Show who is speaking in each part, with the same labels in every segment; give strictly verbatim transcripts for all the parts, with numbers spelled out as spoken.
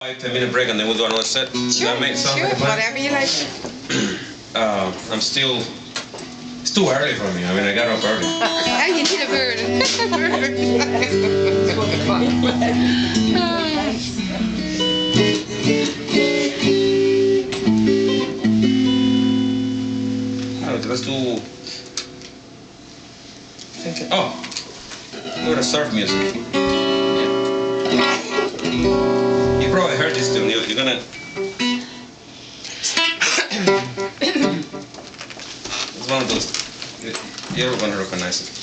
Speaker 1: Five, ten minute break and then we'll do another set. Does
Speaker 2: Sure,
Speaker 1: that make sense?
Speaker 2: sure, whatever you like.
Speaker 1: uh, I'm still, it's too early for me. I mean, I got up early.
Speaker 2: Ah, you need a bird.
Speaker 1: Oh, let's do, thinking, oh, we're gonna surf music. You probably heard this tune. You're, you're gonna. It's one of those. You're gonna recognize it.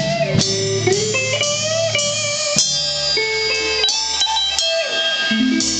Speaker 3: Mm-hmm.